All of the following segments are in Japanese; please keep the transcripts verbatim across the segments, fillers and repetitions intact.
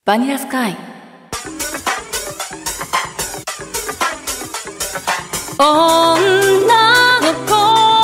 バニラスカイ。女の子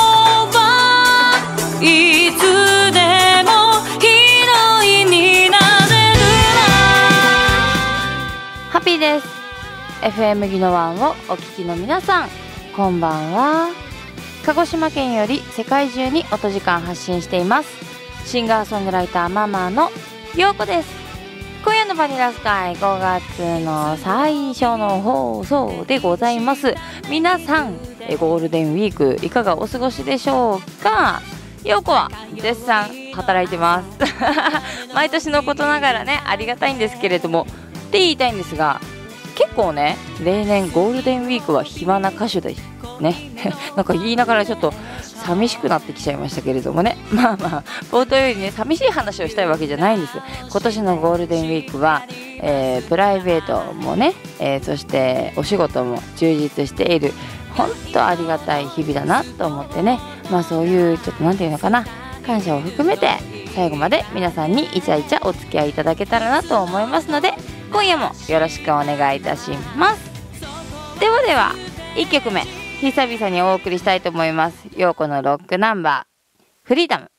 はいつでもヒロインになれるな。ハッピーです。 エフエム ギノワンをお聞きの皆さん、こんばんは。鹿児島県より世界中に音時間発信していますシンガーソングライターママのようこです。今夜のバニラスカイごがつの最初の放送でございます。皆さんゴールデンウィークいかがお過ごしでしょうか。ようこは絶賛働いてます毎年のことながらね、ありがたいんですけれどもって言いたいんですが、結構ね例年ゴールデンウィークは暇な歌手ですねなんか言いながらちょっと寂しくなってきちゃいましたけれどもね、まあまあ冒頭よりね寂しい話をしたいわけじゃないんです。今年のゴールデンウィークは、えー、プライベートもね、えー、そしてお仕事も充実している本当ありがたい日々だなと思ってね、まあそういうちょっとなんていうのかな、感謝を含めて最後まで皆さんにイチャイチャお付き合いいただけたらなと思いますので、今夜もよろしくお願いいたします。ではではいっきょくめ久々にお送りしたいと思います。ようこのロックナンバーフリーダム。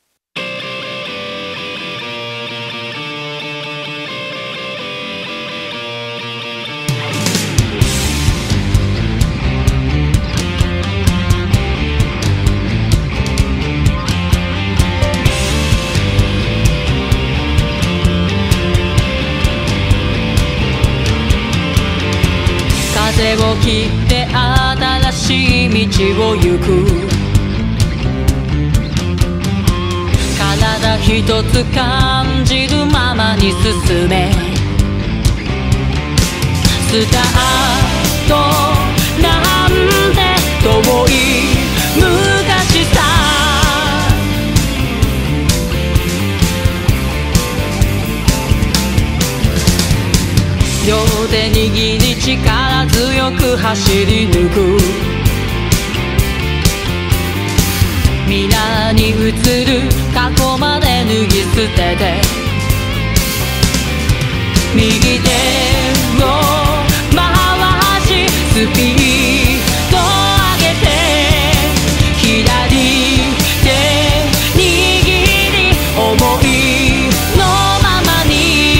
風を切って新しい道を行く、体一つ感じるままに進め、スタートなんて遠い昔さ、両手握り力強く走り抜く、皆に映る過去まで脱ぎ捨てて、右手を回しスピード上げて、左手握り思いのままに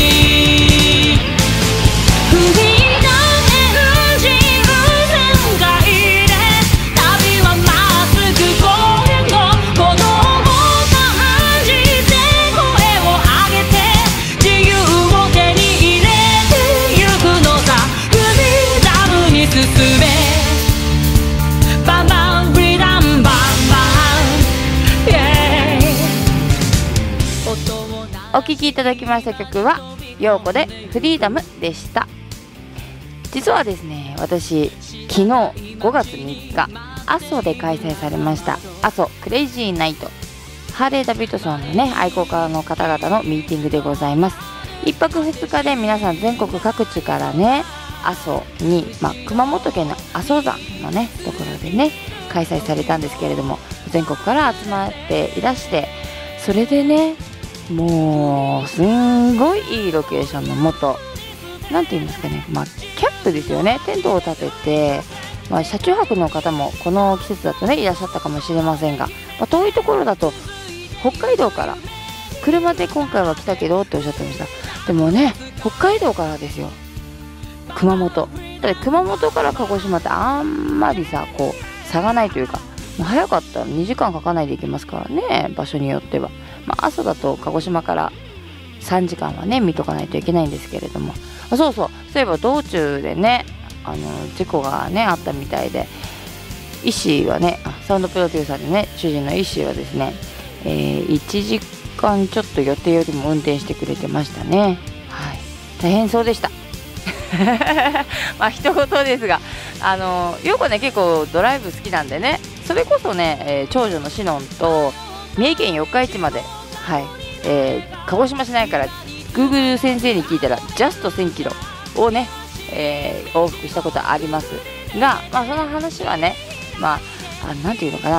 お聴きいただきました曲はようこでフリーダムでした。実はですね、私昨日ごがつみっか阿蘇で開催されました阿蘇クレイジーナイト、ハーレー・ダビッドソンのね愛好家の方々のミーティングでございます。いっぱくふつかで皆さん全国各地からね阿蘇に、まあ、熊本県の阿蘇山のねところでね開催されたんですけれども、全国から集まっていらして、それでねもうすんごいいいロケーションのもと、なんて言いますかね、まあキャンプですよね。テントを立てて、まあ、車中泊の方もこの季節だとねいらっしゃったかもしれませんが、まあ、遠いところだと北海道から車で今回は来たけどっておっしゃってました。でもね北海道からですよ、熊本だって熊本から鹿児島ってあんまりさこう差がないというか、早かったらにじかんかかないで行けますからね、場所によっては。まあ、朝だと鹿児島からさんじかんはね見とかないといけないんですけれども、あそうそうそういえば道中でねあの事故がねあったみたいで、石井はねサウンドプロデューサーでね主人の石井はですね、えー、いちじかんちょっと予定よりも運転してくれてましたね。はい、大変そうでしたまあ一言ですが、あのようこね結構ドライブ好きなんでね、それこそね、えー、長女のしのんと三重県四日市まで、はいえー、鹿児島市内から Google 先生に聞いたらジャストせんキロをね、えー、往復したことありますが、まあ、その話はね、まあ、あなんていうのかな、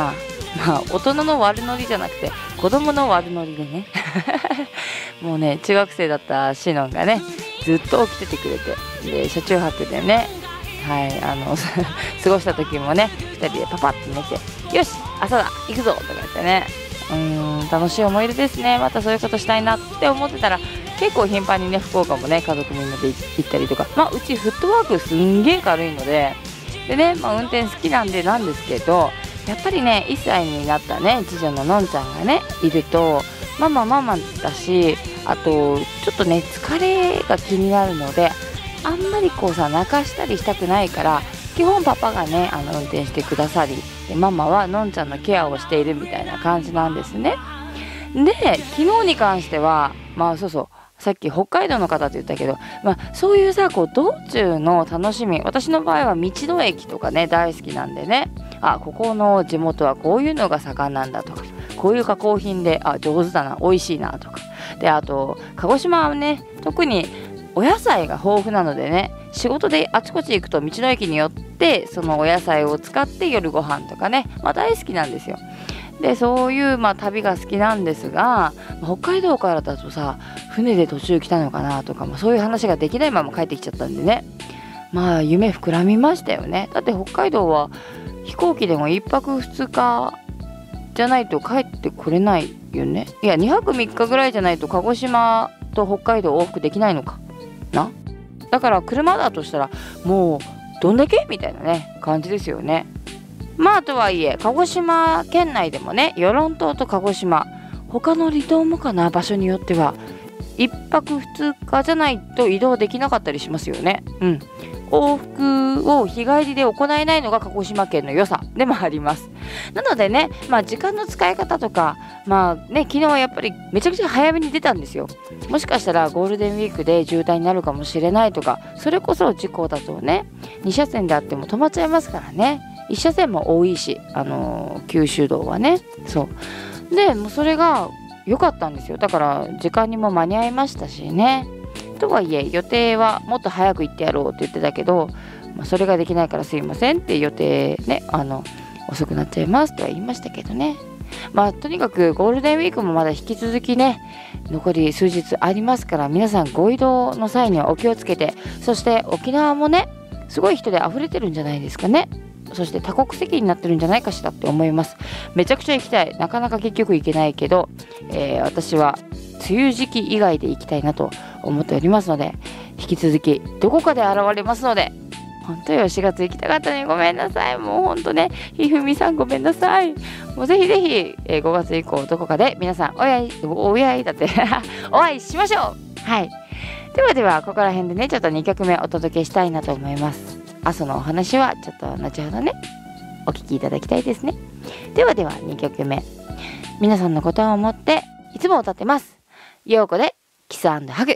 まあ大人の悪ノリじゃなくて子供の悪ノリでねもうね中学生だったシノンがねずっと起きててくれて、で車中泊でね、はいあの過ごした時もねふたりでパパッと寝て、よし朝だ行くぞとか言ってね、うーん楽しい思い出ですね。またそういうことしたいなって思ってたら結構頻繁にね福岡もね家族みんなで行ったりとか、まあうちフットワークすんげえ軽いのででね、まあ、運転好きなんでなんですけど、やっぱりねいっさいになったね次女ののんちゃんがねいるとママママだし、あとちょっとね疲れが気になるのであんまりこうさ泣かしたりしたくないから、基本パパがねあの運転してくださり、でママはのんちゃんのケアをしているみたいな感じなんですね。で昨日に関してはまあそうそうさっき北海道の方って言ったけど、まあ、そういうさこう道中の楽しみ、私の場合は道の駅とかね大好きなんでね、あここの地元はこういうのが盛んなんだとか、こういう加工品であ上手だな美味しいなとかで、あと鹿児島はね特にお野菜が豊富なのでね、仕事であちこち行くと道の駅によってそのお野菜を使って夜ご飯とかね、まあ、大好きなんですよ。でそういう、まあ、旅が好きなんですが、北海道からだとさ船で途中来たのかなとか、まあ、そういう話ができないまま帰ってきちゃったんでね、まあ夢膨らみましたよね。だって北海道は飛行機でもいっぱくふつかじゃないと帰ってこれないよね。いやにはくみっかぐらいじゃないと鹿児島と北海道往復できないのかな。だから車だとしたらもうどんだけみたいなね感じですよね。まあとはいえ鹿児島県内でもね与論島と鹿児島、他の離島もかな、場所によってはいっぱくふつかじゃないと移動できなかったりしますよね。うん往復を日帰りで行えないのが鹿児島県の良さでもあります。なのでね、まあ時間の使い方とか、まあね昨日はやっぱりめちゃくちゃ早めに出たんですよ。もしかしたらゴールデンウィークで渋滞になるかもしれないとか、それこそ事故だとねに車線であっても止まっちゃいますからね。いち車線も多いし、あのー、九州道はね、そうでもうそれが良かったんですよ。だから時間にも間に合いましたしね。とはいえ予定はもっと早く行ってやろうって言ってたけど、まあ、それができないからすいませんって予定ねあの遅くなっちゃいますとは言いましたけどね。まあとにかくゴールデンウィークもまだ引き続きね残り数日ありますから、皆さんご移動の際にはお気をつけて、そして沖縄もねすごい人で溢れてるんじゃないですかね。そして多国籍になってるんじゃないかしらって思います。めちゃくちゃ行きたい。なかなか結局行けないけど、えー、私は梅雨時期以外で行きたいなと思っておりますので、引き続きどこかで現れますので、本当よしがつ行きたかったのにごめんなさい。もう本当ねひふみさんごめんなさい。もうぜひぜひ、えー、ごがつ以降どこかで皆さんおやいおやいだってお会いしましょう。はい、ではではここら辺でねちょっとにきょくめお届けしたいなと思います。阿蘇のお話はちょっと後ほどねお聞きいただきたいですね。ではではにきょくめ、皆さんのことを思っていつも歌ってます。ようこでキス&ハグ。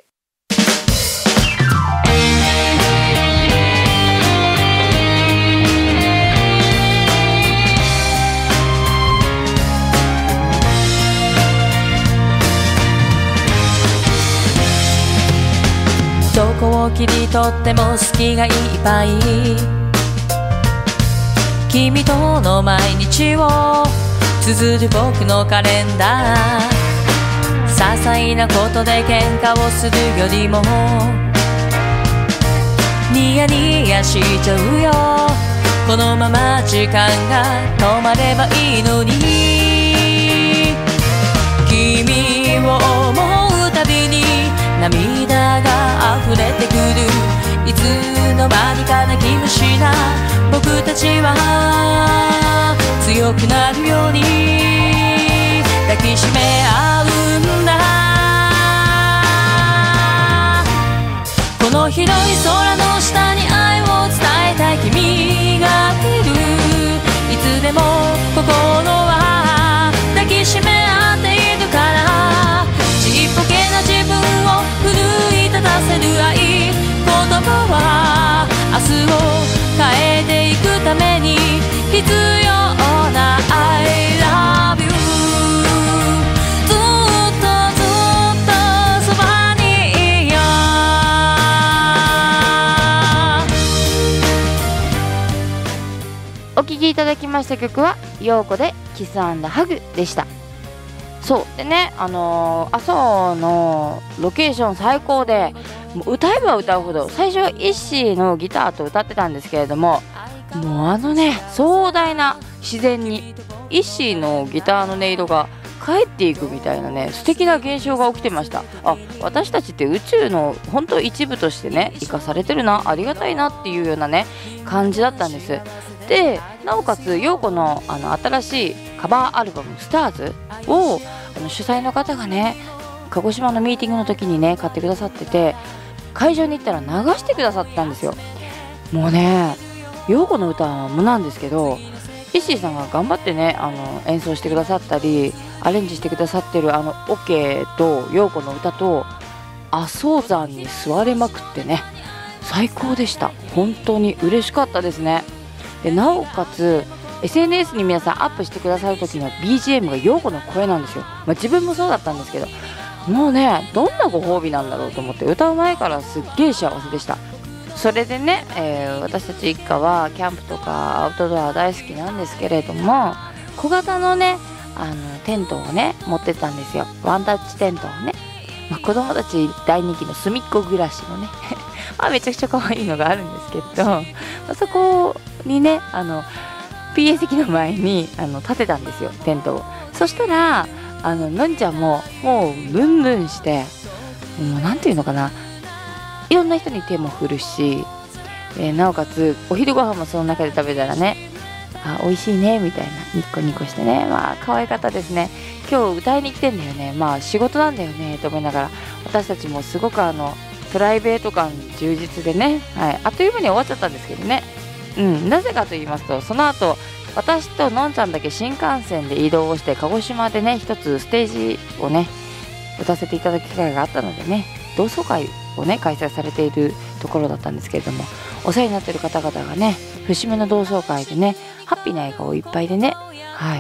どこを切り取っても好きがいっぱい、君との毎日を綴る僕のカレンダー。些細なことで喧嘩をするよりもニヤニヤしちゃうよ。このまま時間が止まればいいのに、君を思うたびに涙が溢れてくる。いつの間にか泣き虫な僕たちは強くなるように抱きしめ合うんだ。この広い空の下に愛を伝えたい君がいる。いつでも心は抱きしめ合っているから、ちっぽけな自分を奮い立たせる愛、言葉は明日を変えていくために必要な I love you。 ずっとずっとそばにいよお聴きいただきました曲はようこでキス&ハグでした。そうでね、あのー、阿蘇のロケーション最高で、もう歌えば歌うほど、最初はイッシーのギターと歌ってたんですけれども、もうあのね壮大な自然にイッシーのギターの音色が帰っていくみたいなね、素敵な現象が起きてました。あ、私たちって宇宙の本当一部としてね生かされてるな、ありがたいなっていうようなね感じだったんです。でなおかつ陽子のあの新しいカバーアルバム「スターズをあの主催の方がね鹿児島のミーティングの時にね買ってくださってて、会場に行ったら流してくださったんですよ。もうね陽子の歌もなんですけど、イッシーさんが頑張ってねあの演奏してくださったりアレンジしてくださってるあのオケと陽子の歌と阿蘇山に座れまくってね、最高でした。本当に嬉しかったですね。でなおかつ エスエヌエス に皆さんアップしてくださる時の ビージーエム が陽子の声なんですよ。まあ、自分もそうだったんですけど、もうねどんなご褒美なんだろうと思って歌う前からすっげえ幸せでした。それでね、えー、私たち一家はキャンプとかアウトドア大好きなんですけれども、小型のねあのテントをね持ってったんですよ。ワンタッチテントをね、まあ、子供たち大人気の隅っこ暮らしのねまあめちゃくちゃ可愛いのがあるんですけど、まあ、そこにねあの ピーエー 席の前にあの立てたんですよテントを。そしたらあののんちゃんももうブンブンして、もうなんていうのかな、いろんな人に手も振るし、えー、なおかつお昼ご飯もその中で食べたらね、あ美味しいねみたいなニコニコしてね、まあ可愛かったですね。今日歌いに来てんだよね、まあ仕事なんだよねと思いながら、私たちもすごくあのプライベート感充実でね、はい、あっという間に終わっちゃったんですけどね。うん、なぜかと言いますと、その後私とのんちゃんだけ新幹線で移動をして鹿児島でね一つステージをね歌わせていただく機会があったのでね、同窓会をね開催されているところだったんですけれども、お世話になっている方々がね節目の同窓会でねハッピーな笑顔いっぱいでね、はい、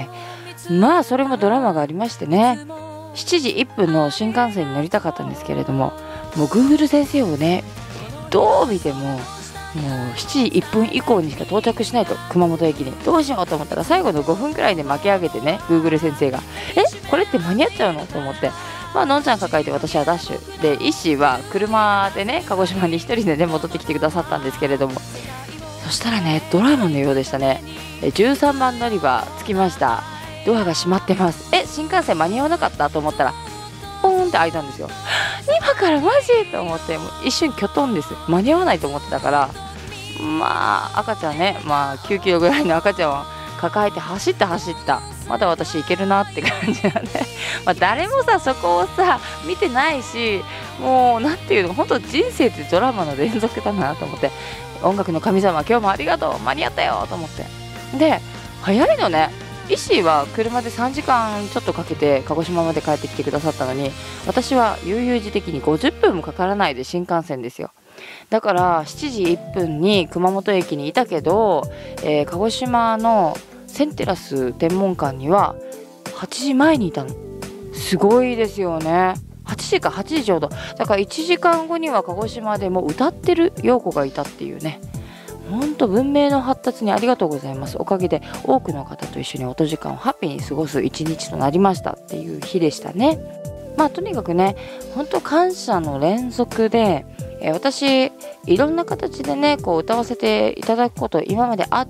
まあそれもドラマがありましてね、しちじいっぷんの新幹線に乗りたかったんですけれども、もう Google 先生をねどう見てももうしちじいっぷん以降にしか到着しないと、熊本駅にどうしようと思ったら最後のごふんくらいで巻き上げてね Google 先生がえこれって間に合っちゃうのと思って、まあのんちゃん抱えて私はダッシュで、イッシーは車でね鹿児島に一人でね戻ってきてくださったんですけれども、そしたらねドラマのようでしたね。じゅうさんばん乗り場着きました。ドアが閉まってます。え新幹線間に合わなかったと思ったらポーンって開いたんですよ。今からマジと思って、もう一瞬きょとんです。間に合わないと思ってたから、まあ赤ちゃんね、まあきゅうキロぐらいの赤ちゃんを抱えて走って走った。まだ私いけるなって感じなんでまあ誰もさそこをさ見てないし、もうなんていうの本当人生ってドラマの連続だなと思って、音楽の神様今日もありがとう間に合ったよと思って、で早いのね。イッシーは車でさんじかんちょっとかけて鹿児島まで帰ってきてくださったのに、私は悠々自適にごじゅっぷんもかからないで新幹線ですよ。だからしちじいっぷんに熊本駅にいたけど、えー、鹿児島のセンテラス天文館にははちじまえにいたの。すごいですよね。はちじかはちじちょうどだからいちじかんごには鹿児島でもう歌ってる陽子がいたっていうね、ほんと文明の発達にありがとうございます。おかげで多くの方と一緒に音時間をハッピーに過ごす一日となりましたっていう日でしたね。まあとにかくね本当感謝の連続で、えー、私いろんな形でねこう歌わせていただくこと今まであって、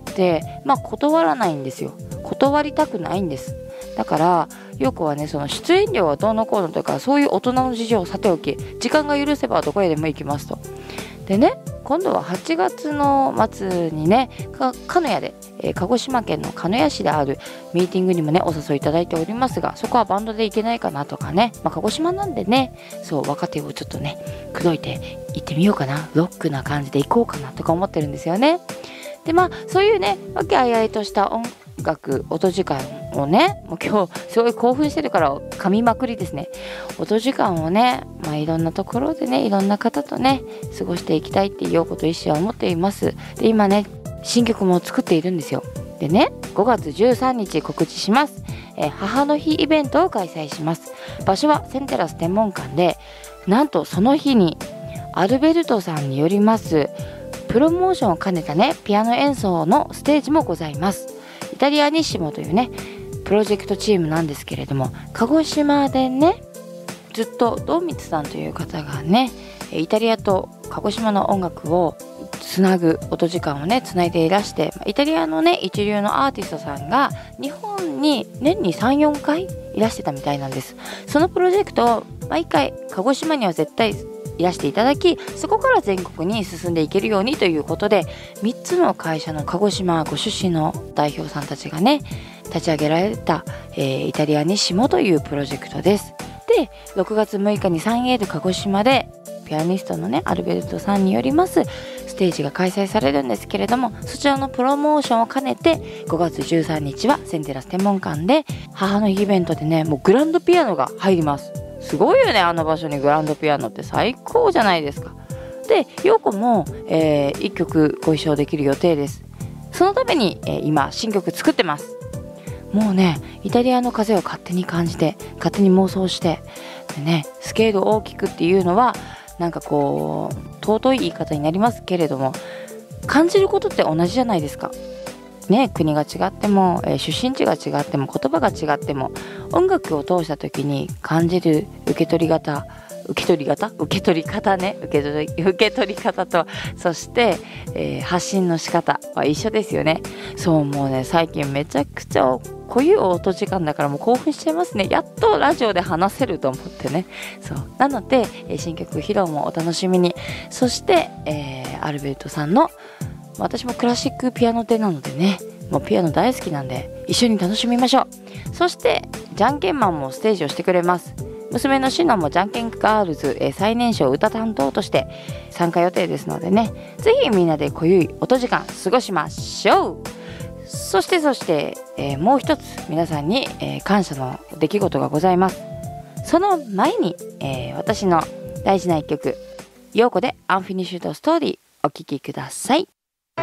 まあ断らないんですよ。断りたくないんです。だから陽子はねその出演料はどうのこうのとかそういう大人の事情をさておき、時間が許せばどこへでも行きますと。でね今度ははちがつの末にね鹿屋で、えー、鹿児島県の鹿屋市であるミーティングにもねお誘いいただいておりますが、そこはバンドで行けないかなとかね、まあ、鹿児島なんでねそう若手をちょっとね口説いて行ってみようかな、ロックな感じで行こうかなとか思ってるんですよね。でまあそういうね和気あいあいとした音楽音時間をね、もう今日すごい興奮してるから噛みまくりですね。音時間をね、まあ、いろんなところでねいろんな方とね過ごしていきたいって陽子と一緒は思っています。で今ね新曲も作っているんですよ。でねごがつじゅうさんにち告知します。え母の日イベントを開催します。場所はセンテラス天文館で、なんとその日にアルベルトさんによりますプロモーションを兼ねたねピアノ演奏のステージもございます。イタリアニッシモというねプロジェクトチームなんですけれども、鹿児島でねずっと道光さんという方がねイタリアと鹿児島の音楽をつなぐ音時間をねつないでいらして、イタリアのね一流のアーティストさんが日本に年に さん,よん 回いらしてたみたいなんです。そのプロジェクトを毎回鹿児島には絶対いらしていただき、そこから全国に進んでいけるようにということで、みっつの会社の鹿児島ご出身の代表さんたちがね立ち上げられた、えー、イタリアにしもというプロジェクトです。でろくがつむいかにサンエール鹿児島でピアニストのねアルベルトさんによりますステージが開催されるんですけれども、そちらのプロモーションを兼ねてごがつじゅうさんにちはセンテラス天文館で母の日イベントでね、もうグランドピアノが入ります。すごいよね、あの場所にグランドピアノって最高じゃないですか。で陽子も、えー、いっきょくご一緒できる予定です。そのために、えー、今新曲作ってます。もうねイタリアの風を勝手に感じて勝手に妄想してでね、スケールを大きくっていうのはなんかこう尊い言い方になりますけれども、感じることって同じじゃないですかね。国が違っても、えー、出身地が違っても言葉が違っても、音楽を通した時に感じる受け取り方受け取り方受け取り方ね受け取り受け取り方と、そして、えー、発信の仕方は一緒ですよね。そうもうね最近めちゃくちゃこういう音時間だからもう興奮しちゃいますね。やっとラジオで話せると思ってね。そうなので、えー、新曲披露もお楽しみに。そして、えー、アルベルトさんの、私もクラシックピアノ手なのでね、もうピアノ大好きなんで一緒に楽しみましょう。そしてじゃんけんマンもステージをしてくれます。娘のシノもじゃんけんガールズ、えー、最年少歌担当として参加予定ですのでね、ぜひみんなで濃ゆい音時間過ごしましょう。そしてそして、えー、もう一つ皆さんに、えー、感謝の出来事がございます。その前に、えー、私の大事な一曲、陽子でアンフィニッシュドストーリーお聴きください。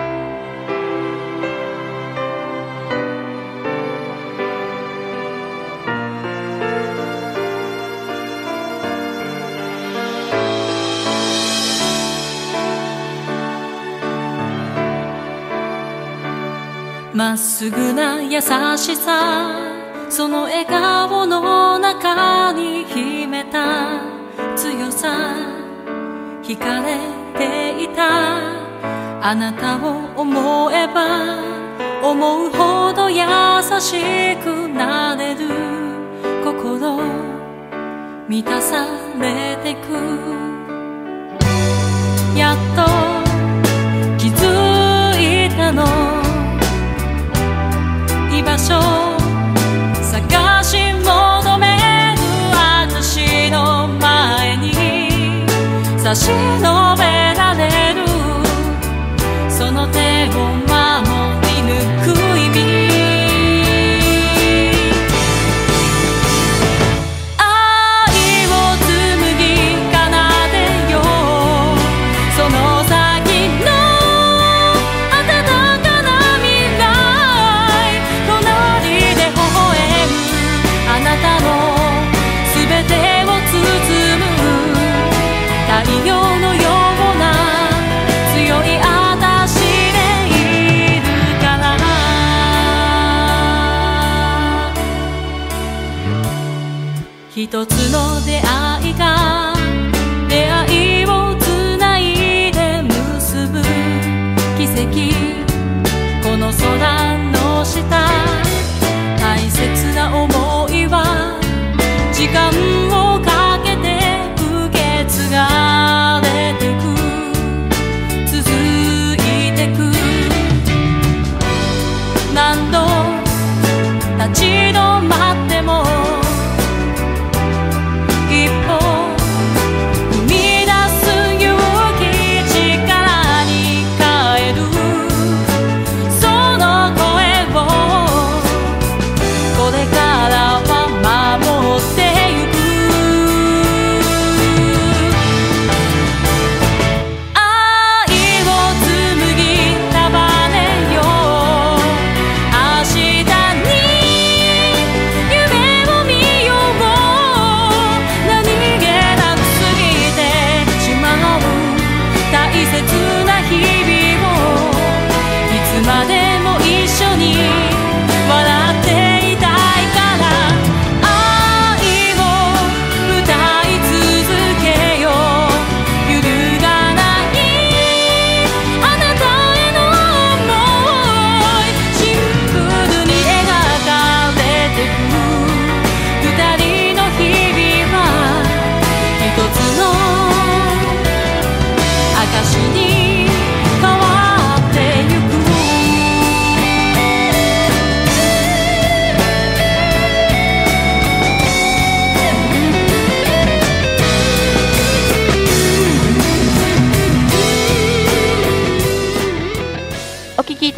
まっすぐな優しさ、その笑顔の中に秘めた強さ、惹かれていたあなたを思えば思うほど優しくなれる、心満たされてく。やっと気づいたの、居場所探し求める私の前に差し伸べられる、その手を守り抜く意味。愛を紡ぎ奏でよう、その先の温かな未来、隣で微笑むあなたのすべてを包む太陽のような強い私でいるから。一つの出会いが出会いをつないで結ぶ奇跡、この空の下大切な想いは時間をかけて受け継がれてく、続いてく。何度立ち止まっても一歩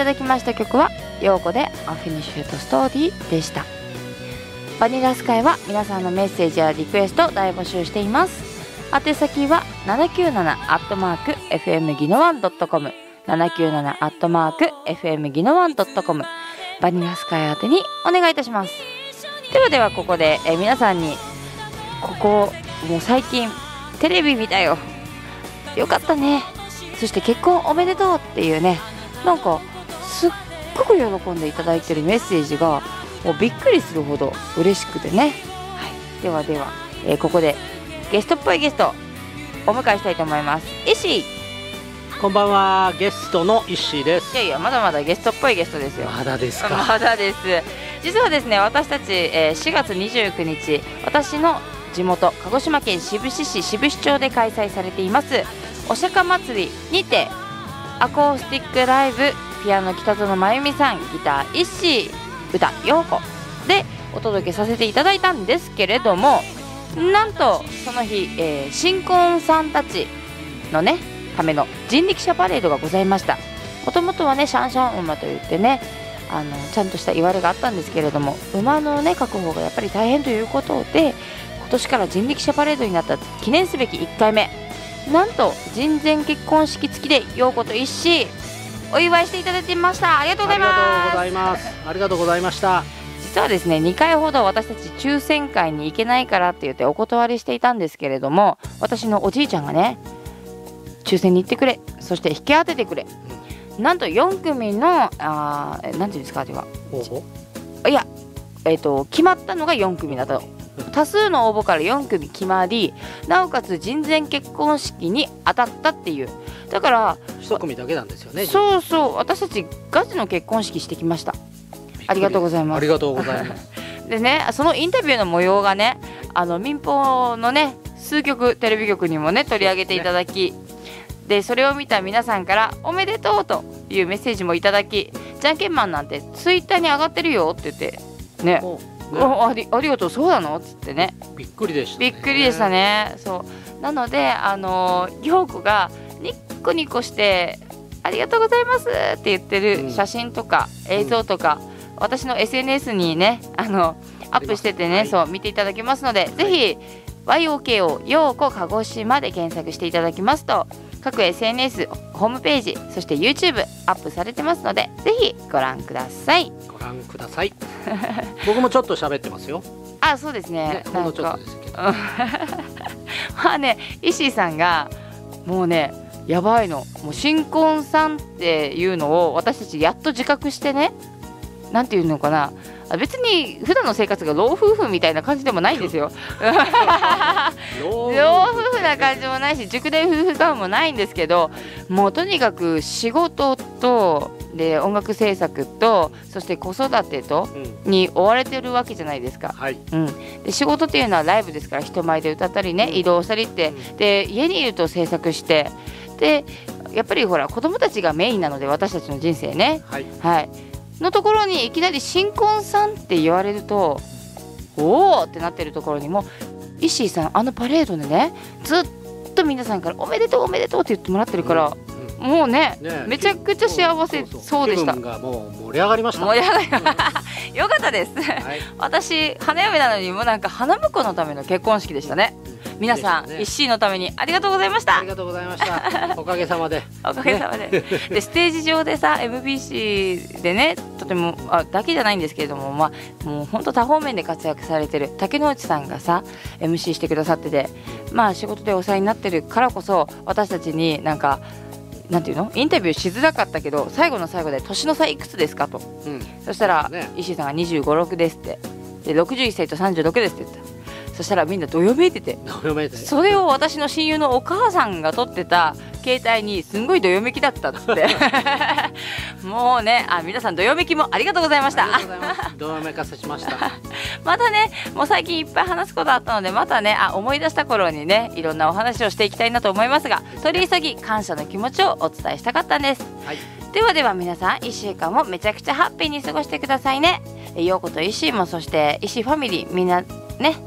ただきました曲は陽子でアフィニッシュとストーリーでした。バニラスカイは皆さんのメッセージやリクエスト大募集しています。宛先はななきゅうななアットマーク エフエム ギノワンドットコム ななきゅうななアットマーク エフエム ギノワンドットコム バニラスカイ宛てにお願いいたします。ではではここでえ皆さんにここもう最近テレビ見たよ、よかったね、そして結婚おめでとうっていうね、なんかすっごく喜んでいただいてるメッセージがもうびっくりするほど嬉しくてね、はい、ではでは、えー、ここでゲストっぽいゲストお迎えしたいと思います。石こんばんは、ゲストの石です。 いやいや、まだまだゲストっぽいゲストですよ。 まだですか。 まだです。実はですね、私たち、えー、しがつにじゅうくにち、私の地元鹿児島県志布志市志布志町で開催されていますお釈迦祭りにてアコースティックライブ、ピアノ北園真由美さん、ギター石、歌陽子でお届けさせていただいたんですけれども、なんとその日、えー、新婚さんたちのねための人力車パレードがございました。もともとはねシャンシャン馬といってね、あのちゃんとした言われがあったんですけれども、馬のね確保がやっぱり大変ということで、今年から人力車パレードになった記念すべきいっかいめ、なんと人前結婚式付きで陽子と一子お祝いしていただいてました。ありがとうございます。 ありがとうございます。ありがとうございました。 実はですね、にかいほど私たち抽選会に行けないからって言ってお断りしていたんですけれども、私のおじいちゃんがね抽選に行ってくれ、そして引き当ててくれ、うん、なんとよんくみのあーなんていうんですか、ではいや、えーと、決まったのがよんくみだと、多数の応募からよんくみ決まり、なおかつ人前結婚式に当たったっていう、だからいち組だけなんですよね。 そうそう、私たちガチの結婚式してきました。ありがとうございます。 ありがとうございますでね、そのインタビューの模様がね、あの民放のね数局テレビ局にもね取り上げていただき、でそれを見た皆さんからおめでとうというメッセージもいただき、じゃんけんマンなんてツイッターに上がってるよって言ってね、ね、おありありがとう、そうなのっつってね、 びっくりでしたね。びっくりでしたね。そうなので、あの陽子がニッコニコしてありがとうございますって言ってる写真とか映像とか、うん、私の エスエヌエス にねあのアップしててね、はい、そう見ていただけますので、はい、ぜひ ワイオーケー を陽子鹿児島で検索していただきますと、各 エスエヌエス ホームページ、そして YouTube アップされてますので、ぜひご覧ください。 ご覧ください僕もちょっと喋ってますよ。 あ、そうですね、 ね、ほんのちょっとですけどまあね、石井さんがもうねやばいの、もう新婚さんっていうのを私たちやっと自覚してね、なんていうのかな、別に普段の生活が老夫婦みたいな感じでもないんですよ老夫婦な感じもないし、熟年夫婦感もないんですけど、もうとにかく仕事とで音楽制作と、そして子育てとに追われてるわけじゃないですか、はいうん、で仕事っていうのはライブですから、人前で歌ったりね、うん、移動したりって、うん、で家にいると制作して、でやっぱりほら子供たちがメインなので、私たちの人生ね、はい、はいのところにいきなり新婚さんって言われると、おーってなってるところにも、石井さんあのパレードでねずっと皆さんからおめでとうおめでとうって言ってもらってるから、うんうん、もう ね, ねめちゃくちゃ幸せそうでした。 気分がもう盛り上がりました。 盛り上がりましたよかったです、はい、私花嫁なのにもうなんか花婿のための結婚式でしたね。皆さん、ね、石井のためにありがとうございました。 ありがとうございましたおかげさまでおかげさまで、ね、でステージ上でさ エムビーシー でね、とてもあだけじゃないんですけれども、まあ、もう本当多方面で活躍されてる竹之内さんがさ エムシー してくださってて、まあ仕事でお世話になってるからこそ、私たちになんかなんていうの、インタビューしづらかったけど、最後の最後で年の差いくつですかと、うん、そしたら、ね、石井さんがにじゅうご、ろくですって、でろくじゅういっさいとさんじゅうろくですって言った。そしたらみんなどよめいてて、それを私の親友のお母さんが撮ってた携帯にすんごいどよめきだったっつってもうね、あ皆さんどよめきもありがとうございました。 どよめかせしましたまたね、もう最近いっぱい話すことあったので、またねあ思い出した頃にねいろんなお話をしていきたいなと思いますが、取り急ぎ感謝の気持ちをお伝えしたかったんです、はい、ではでは皆さんいっしゅうかんもめちゃくちゃハッピーに過ごしてくださいね。陽子と石井も、そして石井ファミリーみんなね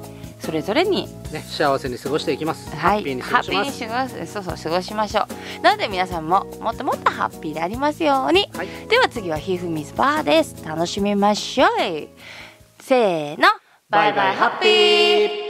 それぞれに、 ね、幸せに過ごしていきます。 はい、 ハッピーに過ごします。 ハッピーに過ごす、そうそう過ごしましょう。なので皆さんももっともっとハッピーでありますように、 はい、 では次はひふみスパーです。楽しみましょう。せーの、バイバイハッピー。